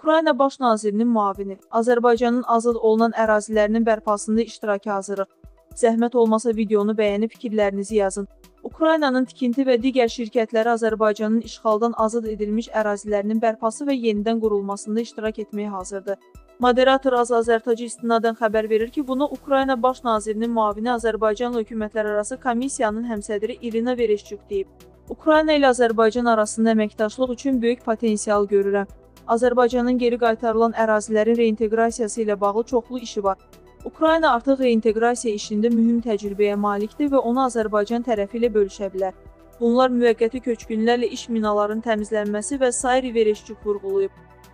Ukrayna Baş nazirinin müavini, Azərbaycanın azad olunan ərazilərinin bərpasında iştiraka hazırıq. Zəhmət olmasa videonu bəyənib fikirlərinizi yazın. Ukraynanın tikinti və digər şirkətləri Azərbaycanın işğaldan azad edilmiş ərazilərinin bərpası və yenidən qurulmasında iştirak etməyə hazırdır. Moderator Azərtacı istinadən xəbər verir ki, bunu Ukrayna Baş nazirinin müavini Azərbaycanla hökumətlərarası komissiyanın həmsədri İrina Vereshchuk deyib. Ukrayna ilə Azərbaycan arasında əməkdaşlıq üçün böyük potensial görürəm. Azərbaycanın geri qaytarılan ərazilərin reinteqrasiyası ilə bağlı çoxlu işi var. Ukrayna artıq reinteqrasiya işində mühüm təcrübəyə malikdir və onu Azərbaycan tərəfi ilə bölüşə bilər. Bunlar müvəqqəti köçkünlərlə iş minalarının təmizlənməsi və sair Vereshchuk vurğulayıb.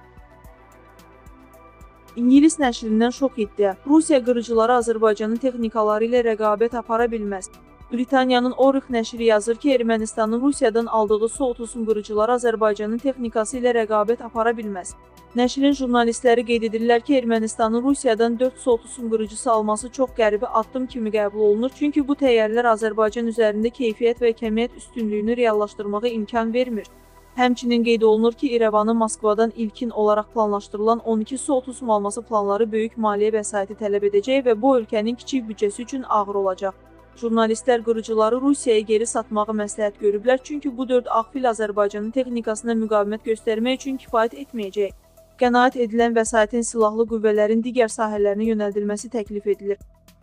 İngilis nəşrindən şok iddia. Rusiya qırıcıları Azərbaycanın texnikaları ilə rəqabət apara bilməz. Britaniyanın Orix nəşri yazır ki, Ermənistanın Rusiyadan aldığı Su-30 qırıcıları Azərbaycanın texnikası ilə rəqabət apara bilməz. Nəşrin jurnalistləri qeyd edirlər ki, Ermənistanın Rusiyadan 4 Su-30 qırıcısı alması çox qəribə addım kimi qəbul olunur, çünki bu təyyarələr Azərbaycan üzərində keyfiyyət və kəmiyyət üstünlüyünü reallaşdırmağa imkan vermir. Həmçinin qeyd olunur ki, İrəvanın Moskvadan ilkin olaraq planlaşdırılan 12 Su-30 alması planları böyük maliyyə vəsaiti tələb edəcək və bu ölkənin kiçik büdcəsi üçün ağır olacaq. Jurnalistlər qırıcıları Rusiyaya geri satmağı məsləhət görüblər, çünki bu 4 ağfil Azərbaycanın texnikasına müqavimət göstərmək üçün kifayət etməyəcək. Qənaət edilən vəsaitin silahlı qüvvələrin digər sahələrinə yönəldilməsi təklif edilir.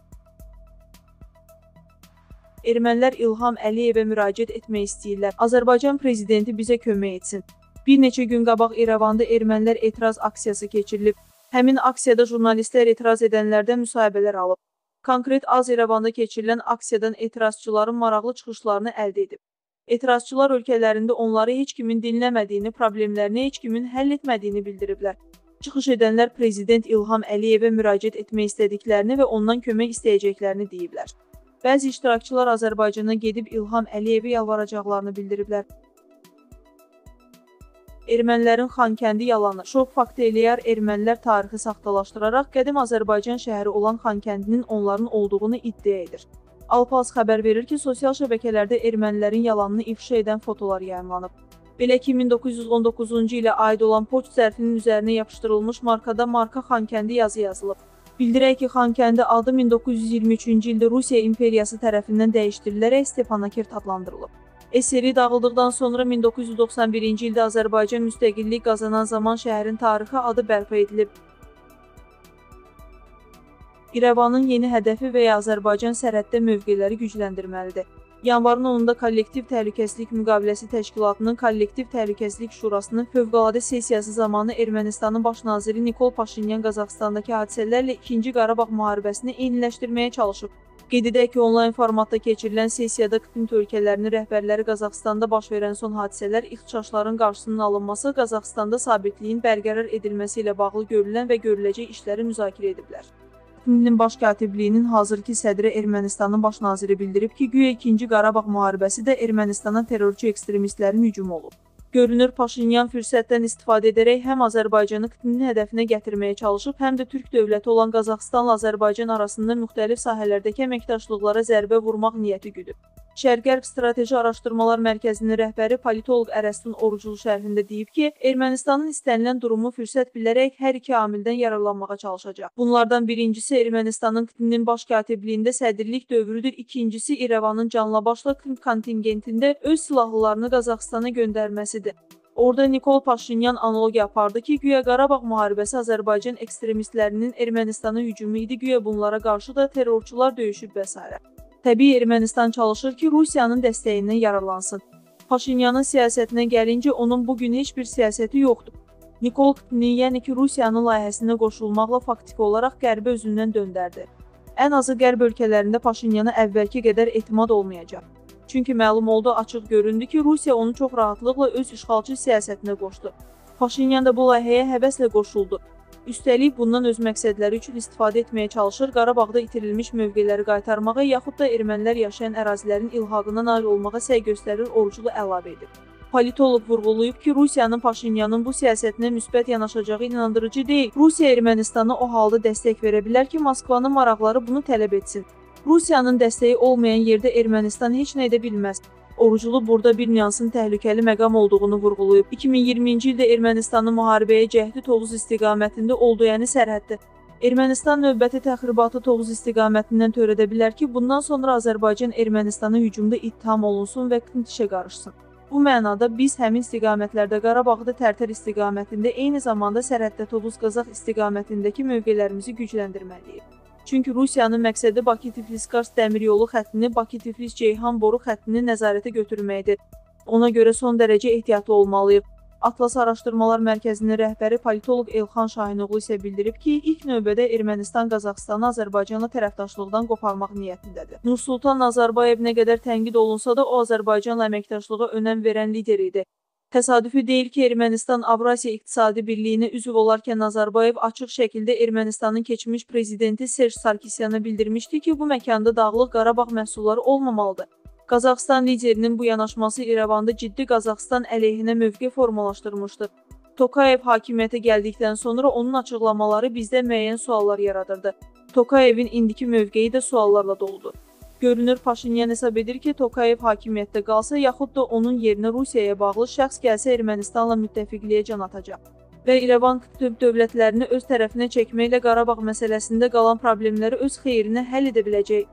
Ermənilər İlham Əliyevə müraciət etmək istəyirlər. Azərbaycan prezidenti bizə kömək etsin. Bir neçə gün qabaq İrəvanda ermənilər etiraz aksiyası keçirilib. Həmin aksiyada jurnalistlər etiraz edənlərdən müsahibələr alıb. Konkret İrəvanda keçirilən aksiyadan etirazçıların maraqlı çıxışlarını əldə edib. Etirazçılar ölkələrində onları heç kimin dinləmədiyini, problemlərini heç kimin həll etmədiyini bildiriblər. Çıxış edənlər prezident İlham Əliyevə müraciət etmək istədiklərini və ondan kömək istəyəcəklərini deyiblər. Bəzi iştirakçılar Azərbaycana gedib İlham Əliyevə yalvaracaqlarını bildiriblər. Ermənilərin Xankəndi yalanı. Şok faktı eləyər ermənilər tarixi saxtalaşdıraraq qədim Azərbaycan şəhəri olan Xankəndinin onların olduğunu iddia edir. Alpaz xəbər verir ki, sosial şəbəkələrdə ermənilərin yalanını ifşa edən fotolar yayımlanıb. Belə ki, 1919-cu ilə aid olan poçt zərfinin üzərinə yapışdırılmış markada marka Xankəndi yazı yazılıb. Bildirək ki, Xankəndi adı 1923-cü ildə Rusiya imperiyası tərəfindən dəyişdirilərək Stepanakert adlandırılıb. SSR dağıldıqdan sonra 1991-ci ildə Azərbaycan müstəqillik qazanan zaman şəhərin tarixi adı bərpa edilib. İrəvanın yeni hədəfi və ya Azərbaycan sərhəddə mövqeləri gücləndirməlidir. Yanvarın 10-da Kollektiv Təhlükəsizlik Müqaviləsi Təşkilatının Kollektiv Təhlükəsizlik Şurasının fövqəladə sessiyası zamanı Ermənistanın baş naziri Nikol Paşinyan Qazaxıstandakı hadisələrlə 2-ci Qarabağ müharibəsini eyniləşdirməyə çalışıb. Qeyd edək ki, onlayn formatda keçirilən sessiyada KMT ölkələrinin rəhbərləri Qazaxıstanda baş verən son hadisələr, ixtişaşların qarşısının alınması, Qazaxıstanda sabitliyin bərqərar edilməsi ilə bağlı görülən və görüləcək işləri müzakirə ediblər. KMT-nin baş katibliyinin hazırki sədri Ermənistanın baş naziri bildirib ki, güya 2-ci Qarabağ müharibəsi də Ermənistana terrorçu ekstremistlərin hücumu olub. Görünür, Paşinyan fürsətdən istifadə edərək həm Azərbaycanı KMT-nin hədəfinə gətirməyə çalışıb, həm də Türk dövləti olan Qazaxıstanla Azərbaycan arasında müxtəlif sahələrdəki əməkdaşlıqlara zərbə vurmaq niyyəti güdüb. Şərq-Qərb Strateji Araşdırmalar Mərkəzinin rəhbəri politoloq Ərəstun Oruclu şərhində deyib ki, Ermənistanın istənilən durumu fürsət bilərək hər iki amildən yararlanmağa çalışacaq. Bunlardan birincisi Ermənistanın KMT-nin baş katibliyində sədrlik dövrüdür, ikincisi İrəvanın canla-başla KMT kontingentində öz silahlılarını Qazaxıstana göndərməsidir. Orada Nikol Paşinyan analogiya apardı ki, güya Qarabağ müharibəsi Azərbaycan ekstremistlərinin Ermənistana hücumu idi, güya bunlara qarşı da terrorçular döyüşüb və s. Təbii Ermənistan çalışır ki, Rusiyanın dəstəyindən yararlansın. Paşinyanın siyasətinə gəlincə, onun bugün heç bir siyasəti yoxdur. Nikol KMT-nin, yəni ki, Rusiyanın layihəsinə qoşulmaqla faktiki olaraq Qərbə özündən döndərdi. Ən azı Qərb ölkələrində Paşinyana əvvəlki qədər etimad olmayacaq. Çünki məlum oldu, açıq göründü ki, Rusiya onu çox rahatlıqla öz işğalçı siyasətinə qoşdu. Paşinyan da bu layihəyə həvəslə qoşuldu. Üstəlik, bundan öz məqsədləri üçün istifadə etməyə çalışır, Qarabağda itirilmiş mövqeləri qaytarmağa, yaxud da ermənilər yaşayan ərazilərin ilhaqına nail olmağa səy göstərir, Oruclu əlavə edib. Politoloq vurğulayıb ki, Rusiyanın Paşinyanın bu siyasətinə müsbət yanaşacağı inandırıcı deyil. Rusiya Ermənistana o halda dəstək verə bilər ki, Moskvanın maraqları bunu tələb etsin. Rusiyanın dəstəyi olmayan yerdə Ermənistan heç nə edə bilməz. Oruclu burada bir nüansın təhlükəli məqam olduğunu vurğulayıb. 2020-ci ildə Ermənistanın müharibəyə cəhdi Tovuz istiqamətində olduğu, yəni sərhəddə. Ermənistan növbəti təxribatı Tovuz istiqamətindən törədə bilər ki, bundan sonra Azərbaycan Ermənistana hücumda ittiham olunsun və işə qarışsın. Bu mənada biz həmin istiqamətlərdə Qarabağda Tərtər istiqamətində, eyni zamanda sərhəddə Tovuz-Qazax istiqamətindəki mövqelərimizi gücləndirməliyik. Çünki Rusiyanın məqsədi Bakı-Tiflis-Kars dəmir yolu xəttini, Bakı-Tiflis-Ceyhan boru xəttini nəzarətə götürməkdir. Ona görə son dərəcə ehtiyatlı olmalıyıq. Atlas Araşdırmalar Mərkəzinin rəhbəri politoloq Elxan Şahinoğlu isə bildirib ki, ilk növbədə Ermənistan Qazaxıstanı Azərbaycanla tərəfdaşlıqdan qoparmaq niyyətindədir. Nursultan Nazarbayev nə qədər tənqid olunsa da, o Azərbaycanla əməkdaşlığa önəm verən lider idi. Təsadüfi deyil ki, Ermənistan Avrasiya İqtisadi Birliyinə üzv olarkən Nazarbayev açıq şəkildə Ermənistanın keçmiş prezidenti Serj Sarkisyana bildirmişdi ki, bu məkanda Dağlıq Qarabağ məhsulları olmamalıdır. Qazaxıstan liderinin bu yanaşması İrəvanda ciddi Qazaxıstan əleyhinə mövqe formalaşdırmışdır. Tokayev hakimiyyətə gəldikdən sonra onun açıqlamaları bizdə müəyyən suallar yaradırdı. Tokayevin indiki mövqeyi də suallarla doludur. Görünür, Paşinyan hesab edir ki, Tokayev hakimiyyətdə qalsa, yaxud da onun yerinə Rusiyaya bağlı şəxs gəlsə Ermənistanla müttəfiqliyə can atacaq. Və İrəvan qütb dövlətlərini öz tərəfinə çəkməklə Qarabağ məsələsində qalan problemləri öz xeyrinə həll edə biləcək.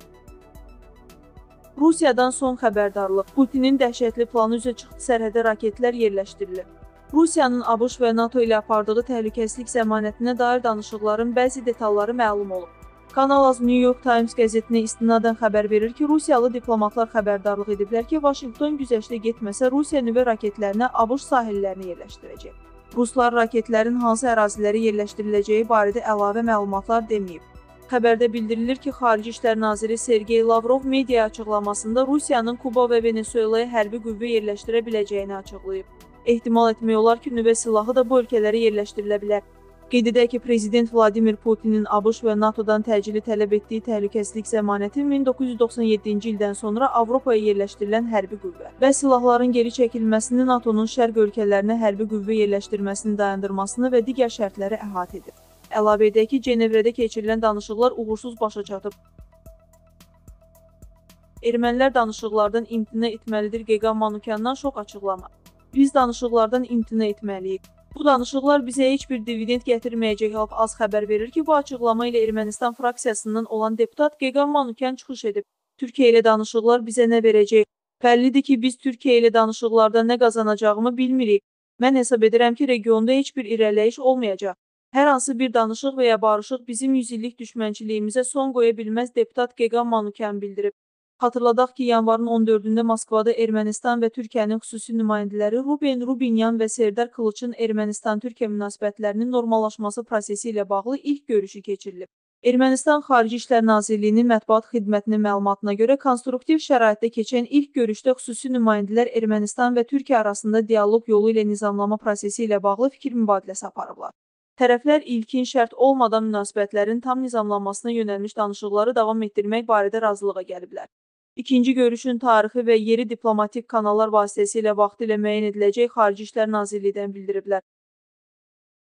Rusiyadan son xəbərdarlıq. Putinin dəhşətli planı üzə çıxdı, sərhədə raketlər yerləşdirilir. Rusiyanın ABŞ və NATO ilə apardığı təhlükəsizlik zəmanətinə dair danışıqların bəzi detalları məlum olub. Kanal Az New York Times qəzetinə istinadən xəbər verir ki, Rusiyalı diplomatlar xəbərdarlıq ediblər ki, Vaşinqton güzəştə getməsə Rusiya nüvə raketlərini ABŞ sahillərinə yerləşdirəcək. Ruslar raketlərin hansı ərazilərə yerləşdiriləcəyi barədə əlavə məlumatlar deməyib. Xəbərdə bildirilir ki, Xarici İşlər Naziri Sergey Lavrov media açıqlamasında Rusiyanın Kuba və Venesuelaya hərbi qüvvə yerləşdirə biləcəyini açıqlayıb. Ehtimal etmək olar ki, nüvə silahı da bu ölkələrə yerləşdirilə bilər. Qeyd edək ki, Prezident Vladimir Putinin ABŞ və NATO-dan təcili tələb etdiyi təhlükəsizlik zəmanəti 1997-ci ildən sonra Avropaya yerləşdirilən hərbi qüvvə və silahların geri çəkilməsini, NATO-nun şərq ölkələrinə hərbi qüvvə yerləşdirməsini dayandırmasını və digər şərtləri əhatə edir. Əlavə edək ki, Cenevrədə keçirilən danışıqlar uğursuz başa çatıb. Ermənilər danışıqlardan imtina etməlidir. Geqan Manukyandan şok açıqlama. Biz danışıqlardan imtina etməliyik. Bu danışıqlar bizə heç bir dividend gətirməyəcək. Halk Az xəbər verir ki, bu açıqlama ilə Ermənistan fraksiyasından olan deputat Geqan Manukyan çıxış edib. Türkiyə ilə danışıqlar bizə nə verəcək? Bəllidir ki, biz Türkiyə ilə danışıqlarda nə qazanacağımı bilmirik. Mən hesab edirəm ki, regionda heç bir irəliləyiş olmayacaq. Hər hansı bir danışıq və ya barışıq bizim 100 illik düşmənçiliyimizə son qoya bilməz, deputat Geqan Manukyan bildirib. Xatırladaq ki, yanvarın 14-də Moskvada Ermənistan və Türkiyənin xüsusi nümayəndələri Ruben Rubinyan və Serdar Kılıçın Ermənistan-Türkiyə münasibətlərinin normallaşması prosesi ilə bağlı ilk görüşü keçirilib. Ermənistan Xarici İşlər Nazirliyinin mətbuat xidmətinin məlumatına görə konstruktiv şəraitdə keçən ilk görüşdə xüsusi nümayəndələr Ermənistan və Türkiyə arasında dialoq yolu ilə nizamlama prosesi ilə bağlı fikir mübadiləsi aparıblar. Tərəflər ilkin şərt olmadan münasibətlərin tam nizamlanmasına yönəlmiş danışıqları davam etdirmək barədə razılığa gəliblər. İkinci görüşün tarixi və yeri diplomatik kanallar vasitəsilə vaxtilə müəyyən ediləcək Xarici İşlər Nazirliyindən bildiriblər.